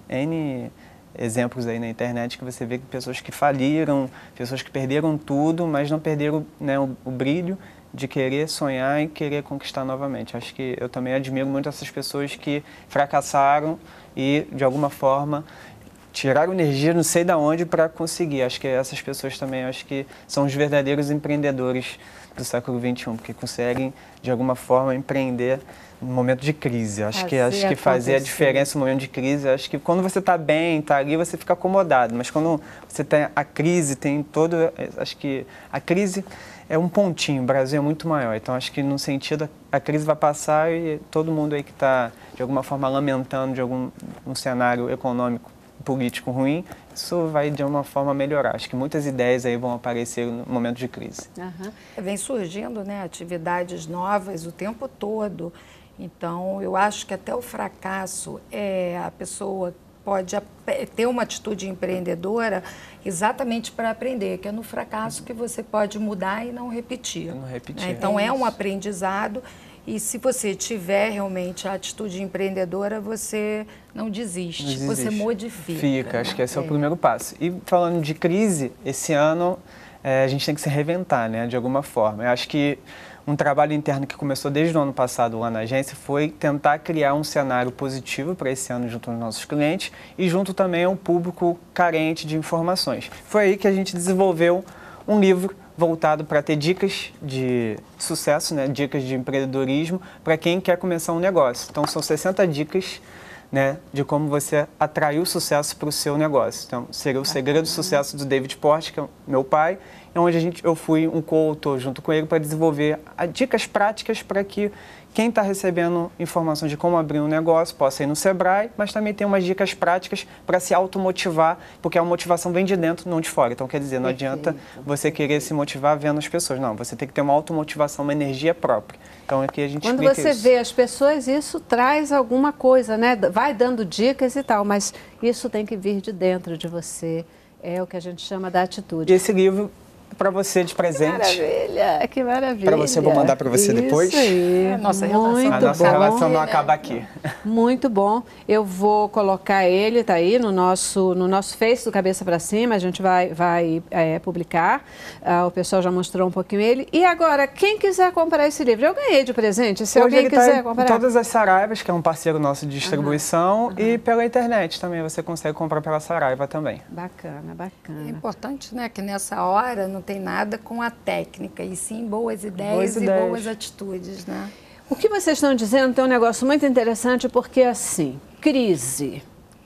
D: N exemplos aí na internet que você vê que pessoas que faliram, pessoas que perderam tudo, mas não perderam, né, o, o brilho de querer sonhar e querer conquistar novamente. Acho que eu também admiro muito essas pessoas que fracassaram e, de alguma forma, tiraram energia não sei de onde para conseguir. Acho que essas pessoas também acho que são os verdadeiros empreendedores do século vinte e um, porque conseguem, de alguma forma, empreender no momento de crise. Acho
A: fazer
D: que, acho que fazer a diferença no momento de crise, acho que quando você está bem, está ali, você fica acomodado. Mas quando você tem a crise, tem todo... Acho que a crise é um pontinho, o Brasil é muito maior. Então, acho que no sentido, a crise vai passar e todo mundo aí que está, de alguma forma, lamentando de algum um cenário econômico, político ruim, isso vai de uma forma melhorar. Acho que muitas ideias aí vão aparecer no momento de crise.
C: Uhum. Vem surgindo, né, atividades novas o tempo todo. Então, eu acho que até o fracasso, é, a pessoa pode ter uma atitude empreendedora exatamente para aprender, que é no fracasso que você pode mudar e não repetir.
D: Não repetir.
C: Né? Então,
D: é,
C: é um aprendizado. E se você tiver realmente a atitude empreendedora, você não desiste, não desiste. Você modifica.
D: Fica, acho que esse é. é o primeiro passo. E falando de crise, esse ano é, a gente tem que se reinventar, né, de alguma forma. Eu acho que um trabalho interno que começou desde o ano passado lá na agência foi tentar criar um cenário positivo para esse ano junto aos nossos clientes e junto também ao público carente de informações. Foi aí que a gente desenvolveu um livro voltado para ter dicas de sucesso, né, dicas de empreendedorismo para quem quer começar um negócio. Então, são sessenta dicas, né, de como você atrair o sucesso para o seu negócio. Então, seria o Segredo do Sucesso do David Porte, que é meu pai, onde a gente, eu fui um coautor junto com ele para desenvolver dicas práticas para que quem está recebendo informação de como abrir um negócio possa ir no Sebrae, mas também tem umas dicas práticas para se automotivar, porque a motivação vem de dentro, não de fora. Então, quer dizer, não Perfeito. adianta você querer se motivar vendo as pessoas. Não, você tem que ter uma automotivação, uma energia própria. Então, aqui a gente
A: Quando
D: explica
A: você
D: isso.
A: vê as pessoas, isso traz alguma coisa, né? Vai dando dicas e tal, mas isso tem que vir de dentro de você. É o que a gente chama da atitude.
D: E esse livro... para você de presente.
A: Que maravilha, que maravilha.
D: Para você, vou mandar para você
A: Isso
D: depois.
A: Aí.
C: A nossa
A: Muito
C: relação,
D: a nossa
A: bom.
D: relação não acaba aqui.
A: Muito bom. Eu vou colocar ele, tá aí no nosso, no nosso Face do Cabeça para Cima, a gente vai, vai é, publicar. Ah, o pessoal já mostrou um pouquinho ele. E agora, quem quiser comprar esse livro, eu ganhei de presente, se
D: Hoje
A: alguém
D: ele
A: quiser
D: tá
A: comprar.
D: em todas as Saraivas, que é um parceiro nosso de distribuição,
A: uhum.
D: e pela internet também, você consegue comprar pela Saraiva também.
A: Bacana, bacana.
C: É importante, né, que nessa hora não tem nada com a técnica, e sim boas ideias,
D: boas
C: e
D: ideias.
C: boas atitudes, né?
A: O que vocês estão dizendo tem um negócio muito interessante, porque assim, crise.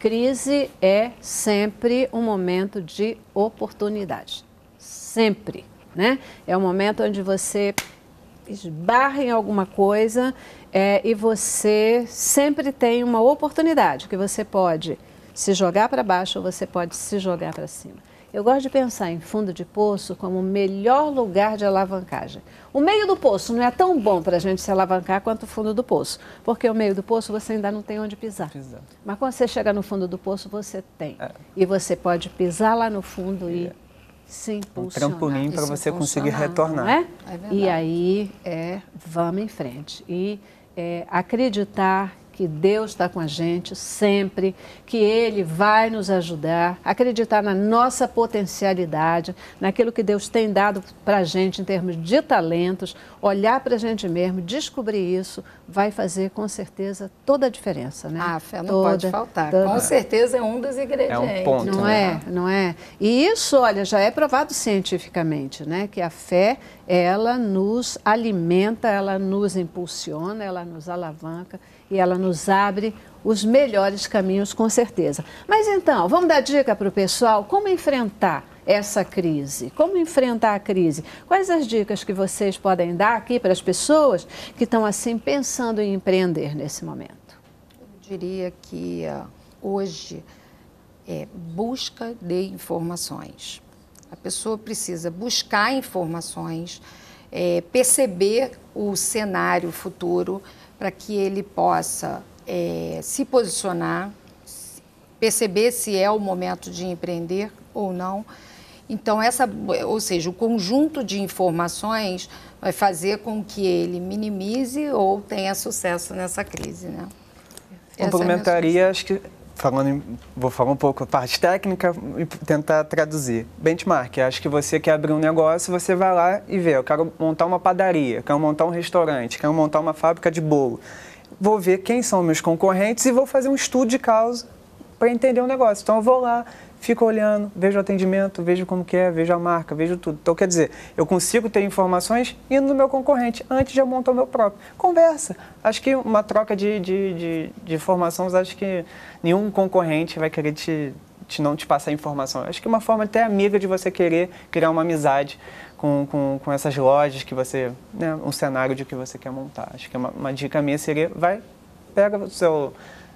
A: Crise é sempre um momento de oportunidade. Sempre, né? É um momento onde você esbarra em alguma coisa é, e você sempre tem uma oportunidade, que você pode se jogar para baixo ou você pode se jogar para cima. Eu gosto de pensar em fundo de poço como o melhor lugar de alavancagem. O meio do poço não é tão bom para a gente se alavancar quanto o fundo do poço, porque o meio do poço você ainda não tem onde pisar.
D: Exato.
A: Mas quando você chega no fundo do poço, você tem.
D: É.
A: E você pode pisar lá no fundo é. e se impulsionar.
D: Um trampolim para você conseguir retornar.
A: Não é?
C: É verdade.
A: E aí, é, vamos em frente. E é, acreditar que Deus está com a gente sempre, que Ele vai nos ajudar, acreditar na nossa potencialidade, naquilo que Deus tem dado para a gente em termos de talentos, olhar para a gente mesmo, descobrir isso, vai fazer com certeza toda a diferença, né?
C: Ah, a fé não
A: toda,
C: pode faltar.
A: Toda.
C: Com certeza é um dos ingredientes.
D: É um ponto,
A: Não
D: né?
A: é, não é? E isso, olha, já é provado cientificamente, né? Que a fé, ela nos alimenta, ela nos impulsiona, ela nos alavanca e ela nos abre os melhores caminhos, com certeza. Mas então, vamos dar dica para o pessoal como enfrentar essa crise, como enfrentar a crise. Quais as dicas que vocês podem dar aqui para as pessoas que estão assim pensando em empreender nesse momento?
C: Eu diria que uh, hoje é busca de informações. A pessoa precisa buscar informações, é, perceber o cenário futuro para que ele possa é, se posicionar, perceber se é o momento de empreender ou não. Então, essa, ou seja, o conjunto de informações vai fazer com que ele minimize ou tenha sucesso nessa crise, né?
D: Complementaria, acho que, falando em, vou falar um pouco a parte técnica e tentar traduzir. Benchmark, acho que você quer abrir um negócio, você vai lá e vê, eu quero montar uma padaria, quero montar um restaurante, quero montar uma fábrica de bolo. Vou ver quem são meus concorrentes e vou fazer um estudo de causa para entender o negócio. Então, eu vou lá, fico olhando, vejo o atendimento, vejo como que é, vejo a marca, vejo tudo. Então, quer dizer, eu consigo ter informações indo no meu concorrente antes de eu montar o meu próprio. Conversa. Acho que uma troca de, de, de, de informações, acho que nenhum concorrente vai querer te, te não te passar informação. Acho que uma forma até amiga de você querer criar uma amizade com, com, com essas lojas que você, né, um cenário de que você quer montar. Acho que uma, uma dica minha seria, vai, pega o seu...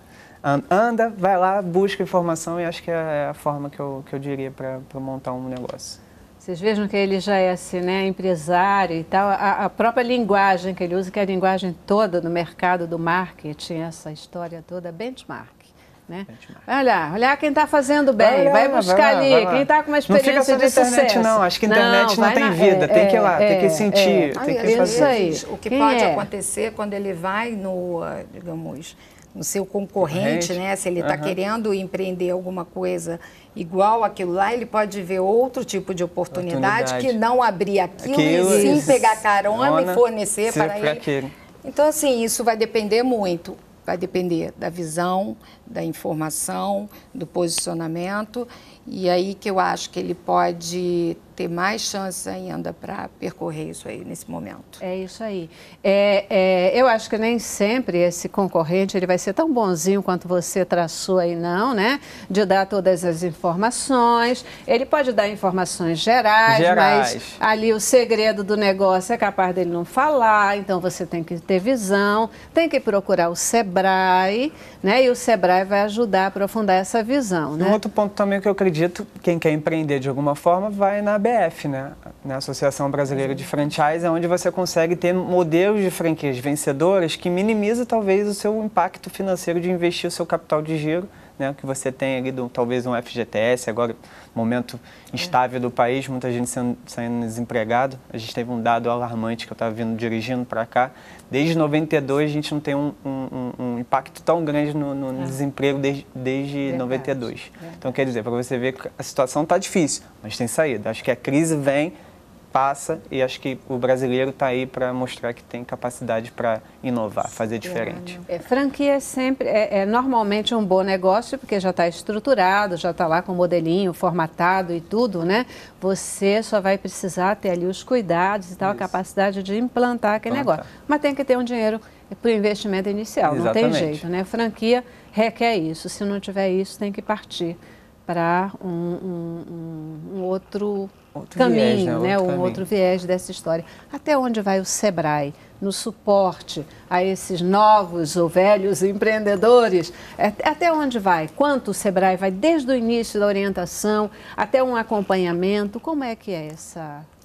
D: Anda, vai lá, busca informação e acho que é a forma que eu, que eu diria para montar um negócio.
A: Vocês vejam que ele já é assim, né, empresário e tal, a, a própria linguagem que ele usa, que é a linguagem toda do mercado do marketing, essa história toda, benchmark. Né? Vai olhar, olhar quem está fazendo bem, vai, olhar, vai buscar vai lá, ali, vai quem está com uma experiência
D: não fica só
A: de
D: na internet,
A: sucesso.
D: Não, acho que a internet não, não tem
A: na,
D: vida,
A: é,
D: tem que ir lá,
A: é,
D: tem que sentir,
A: é,
D: tem
A: é,
D: que fazer.
A: Isso aí.
C: O que
A: quem
C: pode
A: é?
C: acontecer quando ele vai no, digamos, no seu concorrente, concorrente. né? Se ele está uhum. querendo empreender alguma coisa igual aquilo lá, ele pode ver outro tipo de oportunidade, oportunidade. que não abrir aquilo, aquilo e sim isso. pegar carona Ona, e fornecer para ele.
D: Aquele.
C: Então, assim, isso vai depender muito. Vai depender da visão, da informação, do posicionamento. E aí que eu acho que ele pode ter mais chance ainda para percorrer isso aí nesse momento.
A: É isso aí. É, é, eu acho que nem sempre esse concorrente ele vai ser tão bonzinho quanto você traçou aí, não, né? De dar todas as informações. Ele pode dar informações gerais, gerais, mas ali o segredo do negócio é capaz dele não falar, então você tem que ter visão, tem que procurar o Sebrae, né? E o Sebrae vai ajudar a aprofundar essa visão, né?
D: Um outro ponto também que eu acredito, quem quer empreender de alguma forma, vai na A B F, né? Na Associação Brasileira de Franchise, é onde você consegue ter modelos de franquias vencedoras que minimiza talvez o seu impacto financeiro de investir o seu capital de giro, né? Que você tem ali do, talvez um F G T S, agora momento instável do país, muita gente sendo, saindo desempregado. A gente teve um dado alarmante que eu estava vindo dirigindo para cá. Desde noventa e dois a gente não tem um, um, um impacto tão grande no, no é. desemprego desde, desde Verdade. noventa e dois. Verdade. Então quer dizer, para você ver que a situação está difícil, mas tem saída. Acho que a crise vem, passa e acho que o brasileiro está aí para mostrar que tem capacidade para inovar, fazer diferente.
A: É, franquia é sempre, é, é normalmente um bom negócio porque já está estruturado, já está lá com o modelinho formatado e tudo, né? Você só vai precisar ter ali os cuidados e tal, Isso. a capacidade de implantar aquele Implantar. negócio. Mas tem que ter um dinheiro para o investimento inicial,
D: Exatamente.
A: não tem jeito, né? Franquia requer isso, se não tiver isso tem que partir para um, um, um, um outro... Outro caminho, viés, né? né? Outro um caminho. outro viés dessa história. Até onde vai o Sebrae no suporte a esses novos ou velhos empreendedores? Até onde vai? Quanto o Sebrae vai desde o início da orientação até um acompanhamento? Como é que é essa...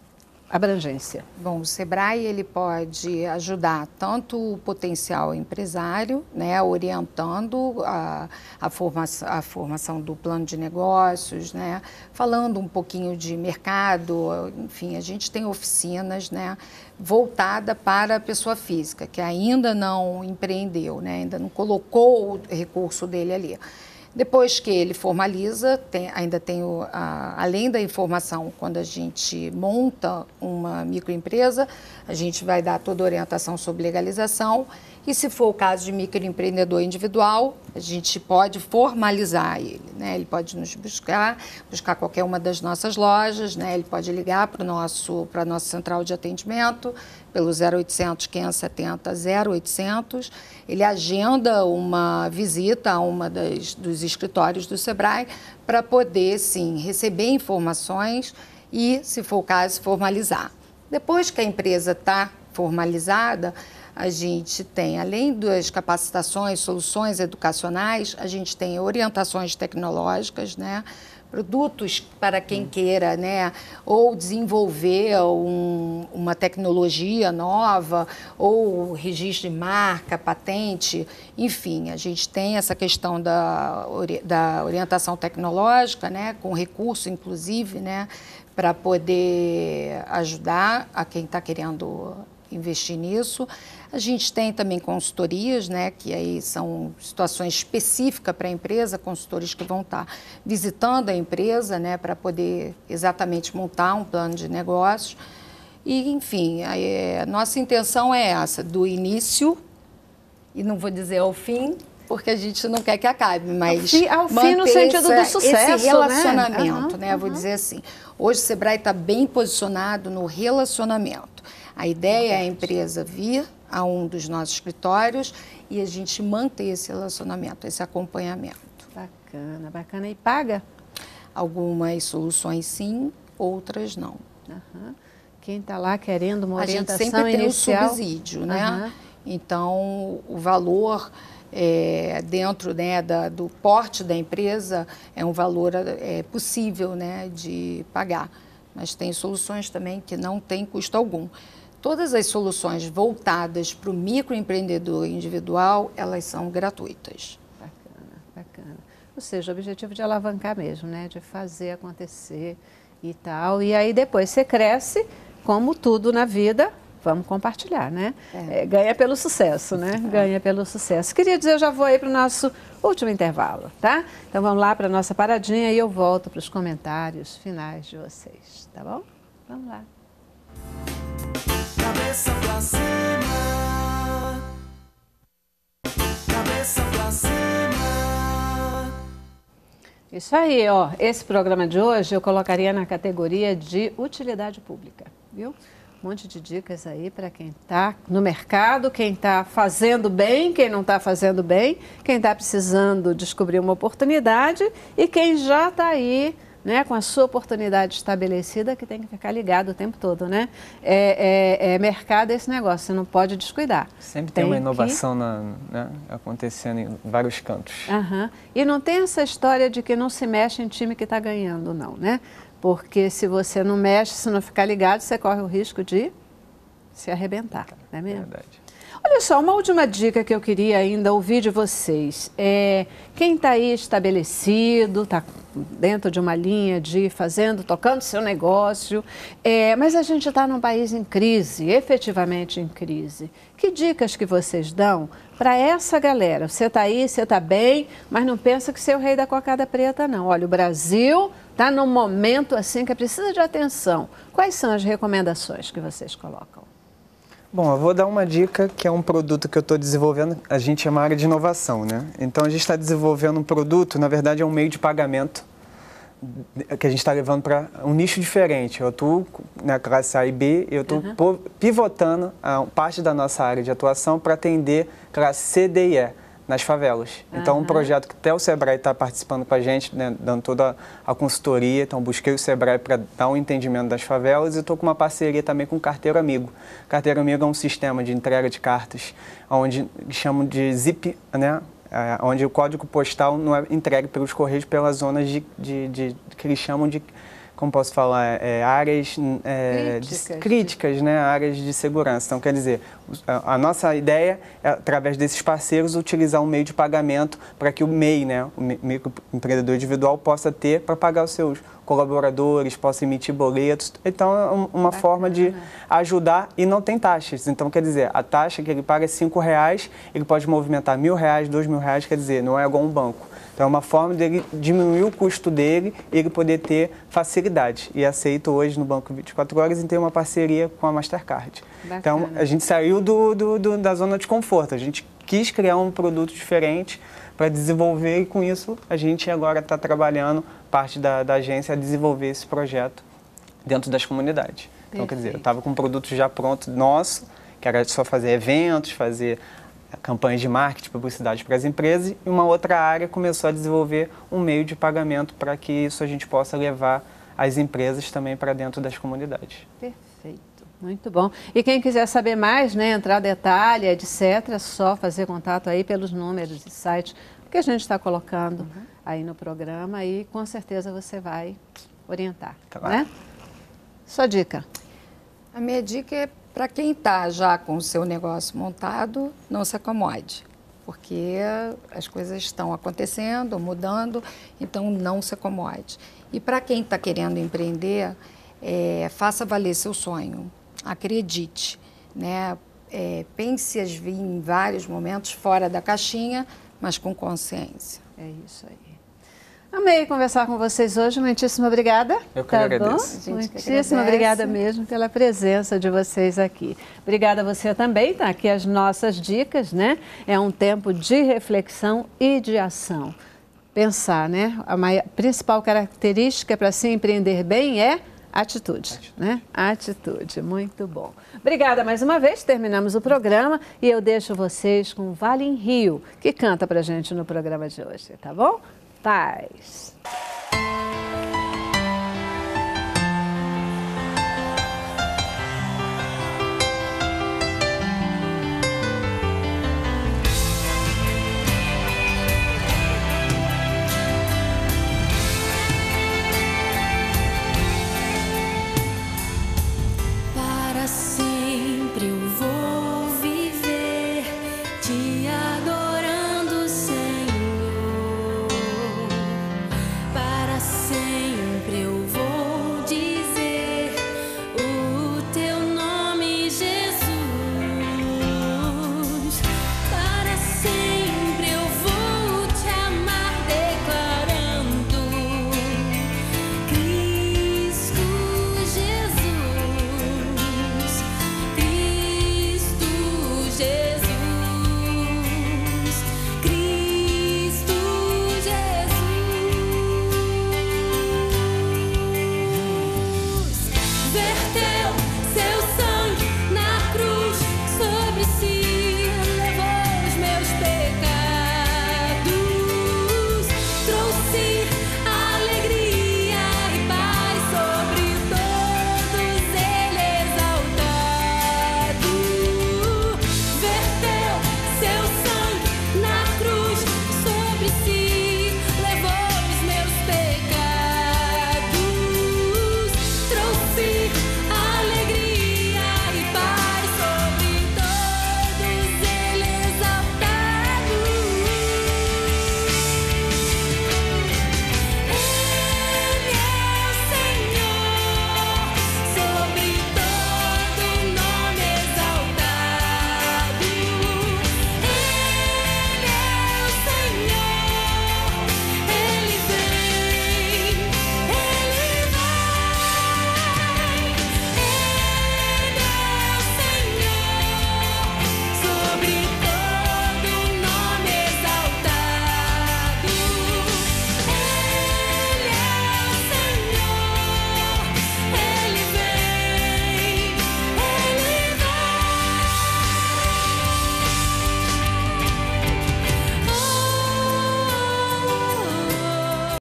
A: abrangência?
C: Bom, o Sebrae ele pode ajudar tanto o potencial empresário, né, orientando a, a, formação, a formação do plano de negócios, né, falando um pouquinho de mercado, enfim, a gente tem oficinas, né, voltada para a pessoa física, que ainda não empreendeu, né, ainda não colocou o recurso dele ali. Depois que ele formaliza, tem, ainda tem, o, a, além da informação, quando a gente monta uma microempresa, a gente vai dar toda a orientação sobre legalização e, se for o caso de microempreendedor individual, a gente pode formalizar ele, né? Ele pode nos buscar, buscar qualquer uma das nossas lojas, né? Ele pode ligar para a nossa central de atendimento, pelo zero oitocentos, quinhentos e setenta, zero oitocentos, ele agenda uma visita a uma das, dos escritórios do Sebrae para poder, sim, receber informações e, se for o caso, formalizar. Depois que a empresa está formalizada, a gente tem, além das capacitações, soluções educacionais, a gente tem orientações tecnológicas, né? Produtos para quem queira, né, ou desenvolver um, uma tecnologia nova, ou registro de marca, patente, enfim, a gente tem essa questão da, da orientação tecnológica, né, com recurso, inclusive, né, para poder ajudar a quem está querendo investir nisso. A gente tem também consultorias, né, que aí são situações específicas para a empresa, consultores que vão estar visitando a empresa, né, para poder exatamente montar um plano de negócios. E, enfim, a, a nossa intenção é essa, do início, e não vou dizer ao fim, porque a gente não quer que acabe, mas
A: ao fim, ao fim no sentido
C: essa,
A: do sucesso,
C: esse relacionamento,
A: né?
C: né?
A: Uhum,
C: Vou
A: uhum.
C: dizer assim, hoje o Sebrae está bem posicionado no relacionamento. A ideia é a empresa vir a um dos nossos escritórios e a gente manter esse relacionamento, esse acompanhamento.
A: Bacana, bacana. E paga?
C: Algumas soluções sim, outras não.
A: Uhum. Quem está lá querendo uma
C: a
A: orientação
C: gente sempre
A: inicial...
C: tem o subsídio, né? Uhum. Então, o valor é, dentro, né, da, do porte da empresa é um valor é, possível, né, de pagar. Mas tem soluções também que não tem custo algum. Todas as soluções voltadas para o microempreendedor individual, elas são gratuitas.
A: Bacana, bacana. Ou seja, o objetivo de alavancar mesmo, né? De fazer acontecer e tal. E aí depois você cresce, como tudo na vida, vamos compartilhar, né? É. É, ganha pelo sucesso, né? É. Ganha pelo sucesso. Queria dizer, eu já vou aí para o nosso último intervalo, tá? Então vamos lá para a nossa paradinha e eu volto para os comentários finais de vocês, tá bom? Vamos lá.
E: Cabeça pra cima, cabeça pra cima.
A: Isso aí, ó. Esse programa de hoje eu colocaria na categoria de utilidade pública, viu? Um monte de dicas aí para quem está no mercado, quem está fazendo bem, quem não está fazendo bem, quem está precisando descobrir uma oportunidade e quem já está aí, né, com a sua oportunidade estabelecida, que tem que ficar ligado o tempo todo, né? É, é, é mercado esse negócio, você não pode descuidar.
D: Sempre tem, tem uma inovação
A: que...
D: na, né, acontecendo em vários cantos.
A: Uhum. E não tem essa história de que não se mexe em time que está ganhando, não, né? Porque se você não mexe, se não ficar ligado, você corre o risco de se arrebentar, não é mesmo?
D: Verdade.
A: Olha só, uma última dica que eu queria ainda ouvir de vocês. É, quem está aí estabelecido, está dentro de uma linha de fazendo, tocando seu negócio, é, mas a gente está num país em crise, efetivamente em crise. Que dicas que vocês dão para essa galera? Você está aí, você está bem, mas não pensa que você é o rei da cocada preta, não. Olha, o Brasil está num momento assim que precisa de atenção. Quais são as recomendações que vocês colocam?
D: Bom, eu vou dar uma dica que é um produto que eu estou desenvolvendo, a gente é uma área de inovação, né? Então a gente está desenvolvendo um produto, na verdade é um meio de pagamento que a gente está levando para um nicho diferente. Eu atuo na classe A e B, eu estou uhum. pivotando a parte da nossa área de atuação para atender classe C, D e E nas favelas. Então uhum. um projeto que até o Sebrae está participando com a gente, né, dando toda a consultoria, então busquei o Sebrae para dar um entendimento das favelas e estou com uma parceria também com o Carteiro Amigo. Carteiro Amigo é um sistema de entrega de cartas, onde chamam de zip, né, é, onde o código postal não é entregue pelos correios pelas zonas de, de, de, que eles chamam de como posso falar, é, áreas é,
A: críticas,
D: de, críticas, né? Áreas de segurança. Então, quer dizer, a, a nossa ideia é, através desses parceiros, utilizar um meio de pagamento para que o M E I, né? O microempreendedor individual, possa ter para pagar os seus colaboradores, possa emitir boletos. Então, é uma Bacana. forma de ajudar e não tem taxas. Então, quer dizer, a taxa que ele paga é cinco reais, ele pode movimentar mil reais, dois mil reais, quer dizer, não é igual um banco. Então, é uma forma dele diminuir o custo dele e ele poder ter facilidade. E aceito hoje no Banco vinte e quatro horas em ter uma parceria com a Mastercard. Bacana. Então, a gente saiu do, do, do, da zona de conforto. A gente quis criar um produto diferente para desenvolver e, com isso, a gente agora está trabalhando, parte da, da agência, a desenvolver esse projeto dentro das comunidades. Perfeito. Então, quer dizer, eu estava com um produto já pronto nosso, que era só fazer eventos, fazer campanhas de marketing, publicidade para as empresas, e uma outra área começou a desenvolver um meio de pagamento para que isso a gente possa levar as empresas também para dentro das comunidades.
A: Perfeito, muito bom. E quem quiser saber mais, né, entrar detalhe, etcétera, é só fazer contato aí pelos números e sites que a gente está colocando uhum. aí no programa e com certeza você vai orientar, claro. né? Sua dica?
C: A minha dica é para quem está já com o seu negócio montado, não se acomode, porque as coisas estão acontecendo, mudando, então não se acomode. E para quem está querendo empreender, é, faça valer seu sonho, acredite, né? É, pense em vários momentos fora da caixinha, mas com consciência.
A: É isso aí. Amei conversar com vocês hoje, muitíssimo obrigada.
D: Eu que
A: tá
D: agradeço.
A: Muitíssimo obrigada mesmo pela presença de vocês aqui. Obrigada a você também, tá aqui as nossas dicas, né? É um tempo de reflexão e de ação. Pensar, né? A maior, principal característica para se empreender bem é atitude, atitude, né? Atitude, muito bom. Obrigada mais uma vez, terminamos o programa e eu deixo vocês com o Vale em Rio, que canta pra gente no programa de hoje, tá bom? Paz.